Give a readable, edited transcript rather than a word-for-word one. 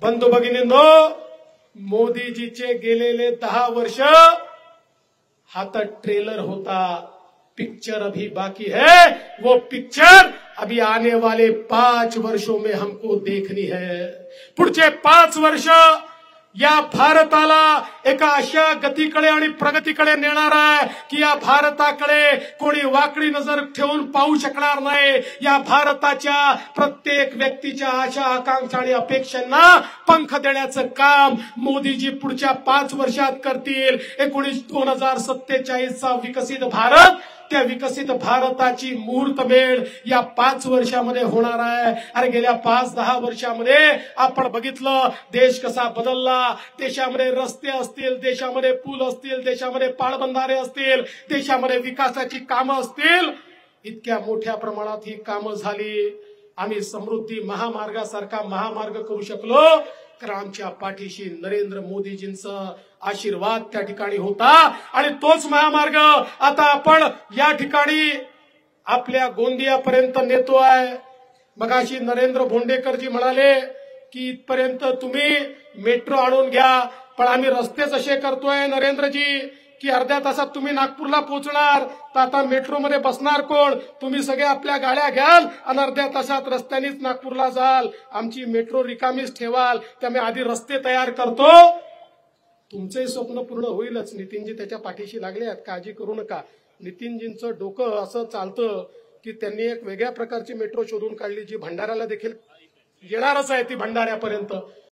बंधू भगिनींनो, मोदीजीचे गेलेले 10 वर्ष हा तर ट्रेलर होता, पिक्चर अभी बाकी है। वो पिक्चर अभी आने वाले 5 वर्षों में हमको देखनी है। पुढचे 5 वर्ष या भारताला एका अशा गतीकडे आणि प्रगतीकडे नेणार आहे की या भारताकडे कोणी वाकडी नजर ठेवून पाहू शकणार नाही। या भारताच्या प्रत्येक व्यक्तीच्या आशा आकांक्षा आणि अपेक्षांना पंख देण्याचं काम मोदीजी पुढच्या 5 वर्षात करतील। 2047चा विकसित भारत, त्या विकसित भारताची मुहूर्तमेढ या 5 वर्षामध्ये होणार आहे। अरे गेल्या 5-10 वर्षामध्ये आपण बघितलं देश कसा बदलला। देशामध्ये रस्ते असतील, देशामध्ये पूल असतील, देशामध्ये पाटबंधारे असतील, देशामध्ये विकासाची कामं असतील, इतक्या मोठ्या प्रमाणात ही कामं झाली। आम्ही समृद्धी महामार्गासारखा महामार्ग करू शकलो कारण आमच्या पाठीशी नरेंद्र मोदीजींचा आशीर्वाद त्या ठिकाणी होता। आणि तोच महामार्ग आता आपण या ठिकाणी आपल्या गोंदियापर्यंत नेतोय। मगाशी नरेंद्र भोंडेकरजी म्हणाले की इथपर्यंत तुम्ही मेट्रो आणून घ्या, पण आम्ही रस्तेच असे करतोय नरेंद्रजी की अर्ध्या तासात तुम्ही नागपूरला पोहोचणार, तर आता मेट्रोमध्ये बसणार कोण? तुम्ही सगळे आपल्या गाड्या घ्याल आणि अर्ध्या तासात रस्त्यानेच नागपूरला जाल, आमची मेट्रो रिकामीच ठेवाल, त्यामुळे आधी रस्ते तयार करतो। तुमचे स्वप्न पूर्ण होईलच। नितीनजी त्याच्या पाठीशी लागले आहेत, काळजी करू नका। नितीनजींचं डोकं असं चालतं की त्यांनी एक वेगळ्या प्रकारची मेट्रो शोधून काढली जी भंडाऱ्याला देखील येणारच आहे, ती भंडाऱ्यापर्यंत।